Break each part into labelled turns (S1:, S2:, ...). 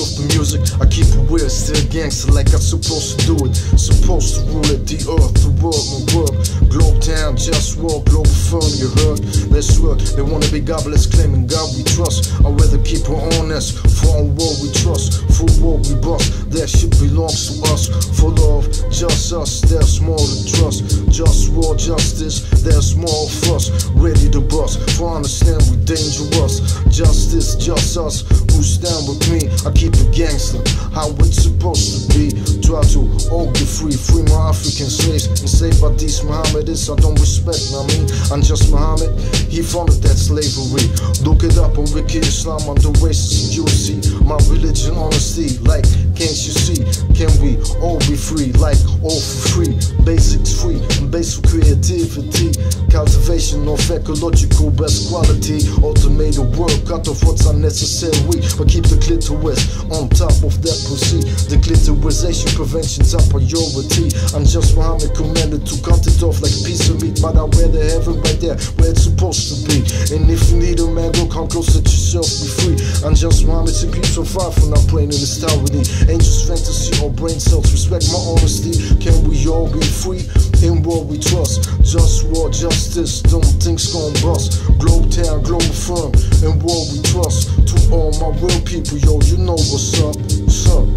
S1: of the music, I keep it weird, still gangster like I'm supposed to do it. Supposed to rule at the earth, the world, my work. Globe town, just walk, global firm, you heard? Let's work, they wanna be godless, claiming God we trust. I'd rather keep it honest, for on war we trust. For war we bust, that shit belongs to us. For love, just us, there's more to trust. Just war, justice, there's more of us. Ready to bust, for understand we dangerous. Justice, just us, who stand with me. I keep it gangster, how it's supposed to be. Try to all get free, free my African slaves. Enslaved by these Mohammedists, I don't respect, I mean, I'm just Muhammad, he founded that slavery. Look it up on Wiki Islam, I'm the racist, you'll see my religion, honesty, like, can't you see? Can we all be free, like, all for free? Basics free, and basic creativity. Cultivation of ecological best quality. Automated work, cut off what's unnecessary, but keep the clitoris on top of that pussy. The clitorisation prevention's a priority. I'm just Muhammad commanded to cut it off like a piece of meat, but I wear the heaven right there where it's supposed to be. And if you need a man, go come close, let yourself be free. I'm just Muhammad, simply so far from not playing in this tyranny. Angels, fantasy, or brain cells, respect my honesty. Can we all be free? In war we trust. Just war, justice, don't think's gon' bust. Globe town, global firm, in war we trust. To all my real people, yo, you know what's up, what's up.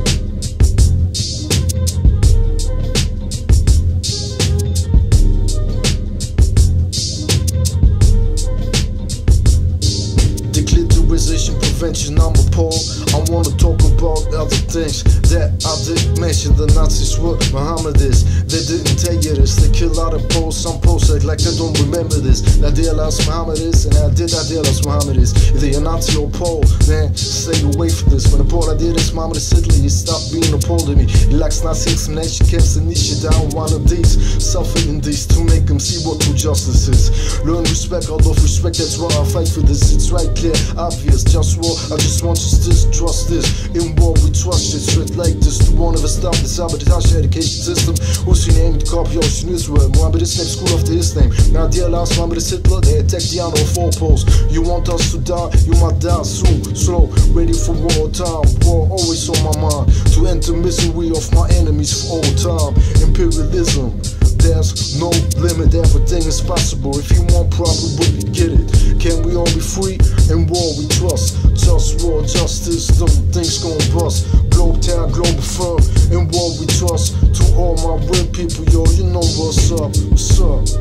S1: Prevention, I'm appalled. I wanna talk about other things that I didn't mention. The Nazis were Mohammedists. They didn't tell you this. They kill out of Poles. Some Poles act like they don't remember this. Now they realize Mohammedists, and I realize Mohammedists. Either you're Nazi or Pole, man, stay away from this. When the Pole I did this, Mohammedist Hitler, you stop being appalled at me. He likes Nazi examination camps and niche down one of these. Suffering these to make them see what true justice is. Learn respect, out of respect, that's why I fight for this. It's right, clear, obvious, just war. I just want justice, trust this. In war we trust shit straight like this. To one of us stop the sabotage education system. Who's your name? The copy in Israel. Mohammedist name, school after his name. Now dear last Mohammedist Hitler, they attacked the honor of four poles. You want us to die, you might die soon. Slow, ready for war time. War always on my mind. To end the misery of my enemies for all time. Imperialism, there's no limit, everything is possible. If you want probably get it. Can we all be free? In war we trust. Just war, justice, them things gon' bust. Globe town, global firm, in war we trust. To all my real people, yo, you know what's up, what's up.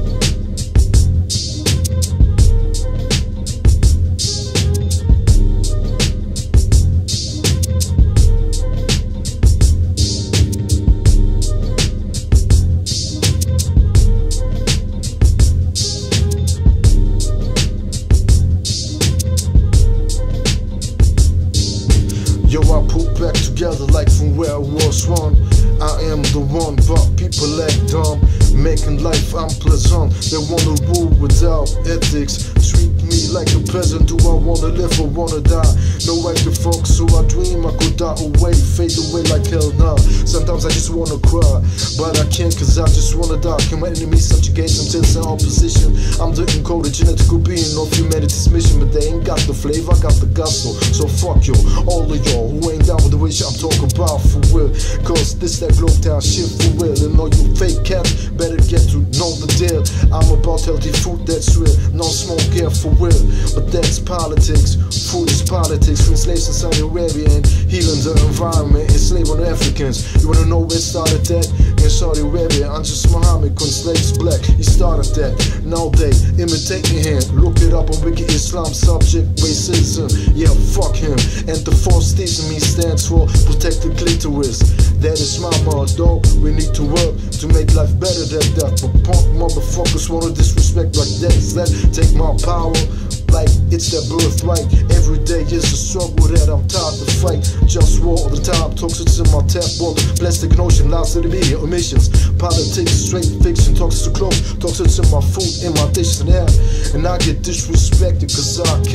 S1: Yo, I put back together like from where I was one. I am the one, but people act dumb, making life unpleasant. They wanna rule without ethics, treat me like a peasant. Do I wanna live or wanna die? No, I can fuck, so I dream I could die away, fade away like hell now. Sometimes I just wanna cry, but I can't cause I just wanna die. Can my enemies subjugate themselves in opposition? I'm the encoded genetical being of humanity's mission, but they ain't got the flavor, I got the gusto. So fuck yo, all of y'all who ain't down with the wish I'm talking about for real. Cause this that globe town shit for real. And all you fake cats better get to know the deal. I'm about healthy food that's real, no smoke here for real. But that's politics, food is politics. From slaves in Saudi Arabia and healing the environment, enslaving Africans. You wanna know where it started that? In Saudi Arabia, I'm just Muhammad, when slaves black, he started that. Now they imitating him. Look it up on Wiki Islam, subject racism. Yeah, fuck him. And the false theism he stands for, protect the clitoris. That is my motto. We need to work to make life better than that. But punk motherfuckers wanna disrespect like that. That take my power like it's their birthright. Every day is a struggle that I'm tired to fight. Just war all the time, toxins in my tap water, plastic and ocean, lies to the media, emissions, politics, straight fiction, toxins to clothes, toxins in my food, in my dishes and air. And I get disrespected cause I care.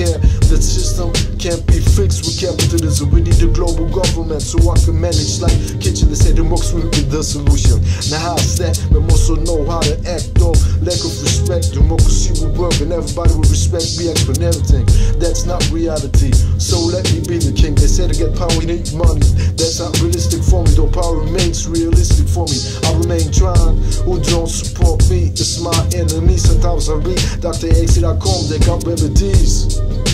S1: The system can't be fixed with capitalism. We need a global government so I can manage like kitchen. They say democracy will be the solution. Now how's that? We also know how to act on lack of respect. Democracy will work and everybody will respect me for everything. That's not reality, so let me be the king. They say to get power you need money. That's not realistic for me, though power remains realistic for me. I remain trying. Who don't support me is my enemy. Sometimes I read Dr. X.com, they got remedies.